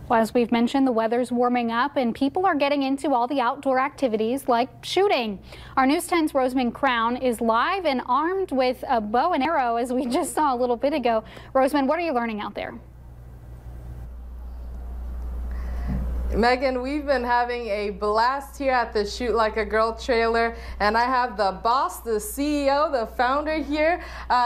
Well, as we've mentioned, the weather's warming up and people are getting into all the outdoor activities like shooting. Our News 10's Rosamond Crown is live and armed with a bow and arrow, as we just saw a little bit ago. Rosamond, what are you learning out there? Megan, we've been having a blast here at the Shoot Like a Girl trailer, and I have the boss, the CEO, the founder here.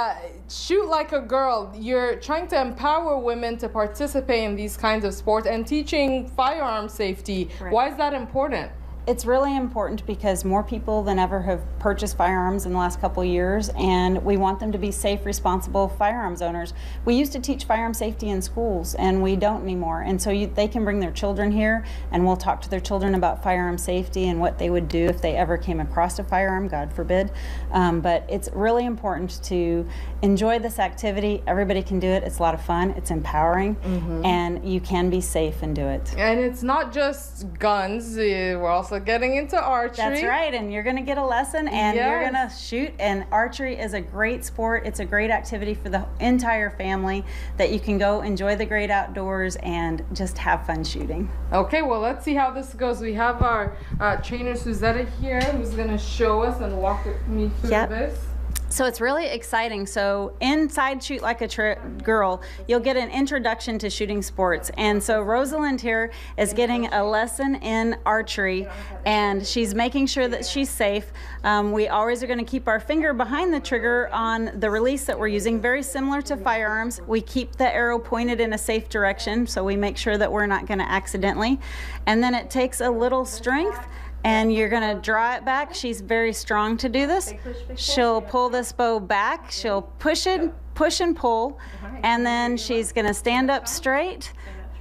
Shoot Like a Girl, you're trying to empower women to participate in these kinds of sports and teaching firearm safety. Right. Why is that important? It's really important because more people than ever have purchased firearms in the last couple of years, and we want them to be safe, responsible firearms owners. We used to teach firearm safety in schools, and we don't anymore. And so they can bring their children here, and we'll talk to their children about firearm safety and what they would do if they ever came across a firearm, God forbid. But it's really important to enjoy this activity. Everybody can do it. It's a lot of fun. It's empowering, and you can be safe and do it. And it's not just guns. We're also getting into archery. That's right, and you're going to get a lesson, and you're going to shoot. And archery is a great sport. It's a great activity for the entire family that you can go enjoy the great outdoors and just have fun shooting. Okay, well, let's see how this goes. We have our trainer Suzetta here, who's going to show us and walk me through this. So it's really exciting. So inside Shoot Like a Girl, you'll get an introduction to shooting sports. And so Rosalind here is getting a lesson in archery, and she's making sure that she's safe. We always are going to keep our finger behind the trigger on the release that we're using, very similar to firearms. We keep the arrow pointed in a safe direction, so we make sure that we're not going to accidentally. And then it takes a little strength, and you're going to draw it back. She's very strong to do this. She'll pull this bow back. She'll push and pull, and then she's going to stand up straight,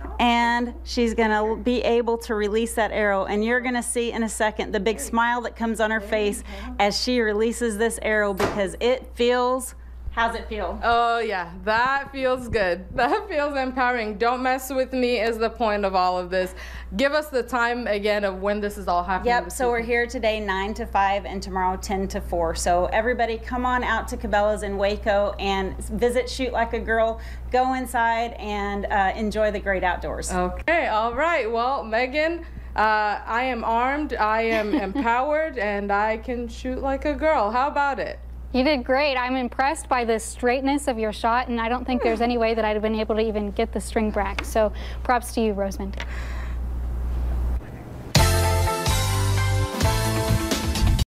and she's going to be able to release that arrow. And you're going to see in a second the big smile that comes on her face as she releases this arrow, because it feels... How's it feel? Oh yeah, that feels good. That feels empowering. Don't mess with me is the point of all of this. Give us the time again of when this is all happening. Yep, so we're here today 9 to 5 and tomorrow 10 to 4. So everybody come on out to Cabela's in Waco and visit Shoot Like a Girl. Go inside and enjoy the great outdoors. Okay, all right. Well, Megan, I am armed, I am empowered, and I can shoot like a girl. How about it? You did great. I'm impressed by the straightness of your shot, and I don't think there's any way that I'd have been able to even get the string back. So props to you, Rosamond.